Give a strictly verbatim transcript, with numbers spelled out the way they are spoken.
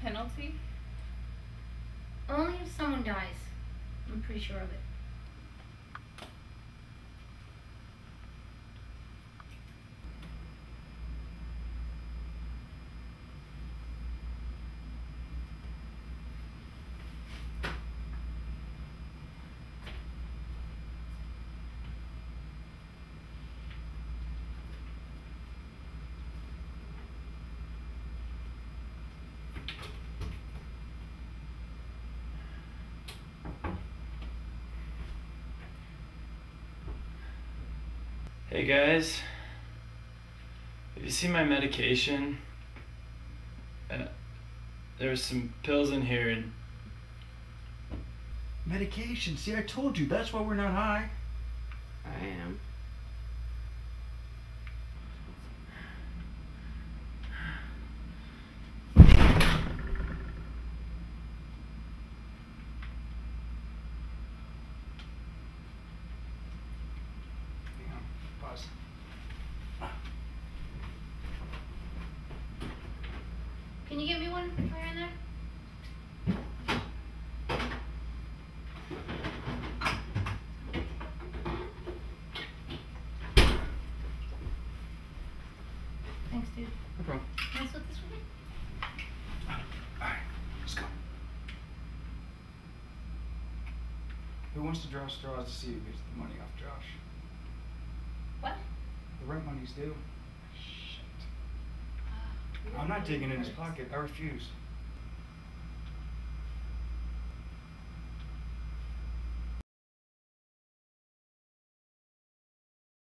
penalty? Only if someone dies. I'm pretty sure of it. Hey guys, have you seen my medication? Uh, there's some pills in here. And medication? See, I told you, that's why we're not high. I am. Pause. Can you get me one fire in there? Thanks, dude. No problem. Can I split this with me? Alright, let's go. Who wants to draw straws to see who gets the money off Josh? What? The rent money's due. Uh, I'm not digging in his pocket. I refuse.